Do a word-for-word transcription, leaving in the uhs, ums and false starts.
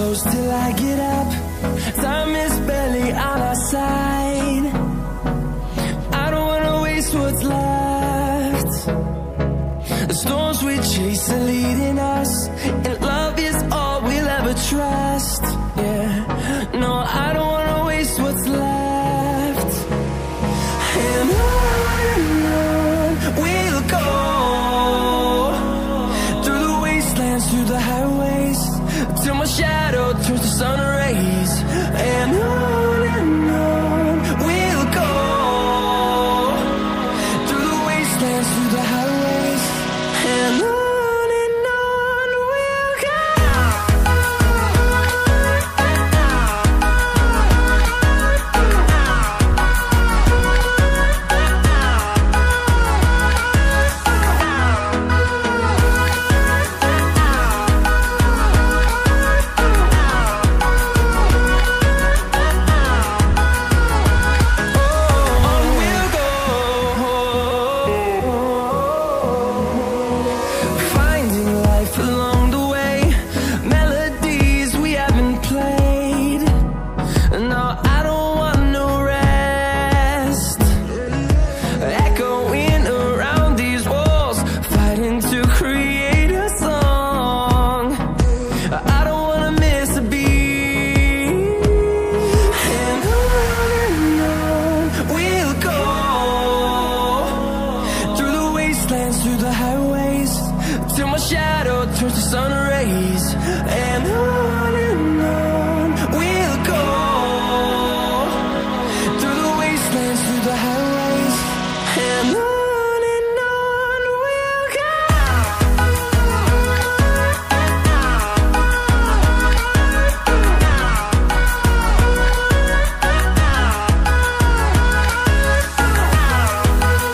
close till I get up. Time is barely on our side. I don't wanna waste what's left. The storms we chase are leading us.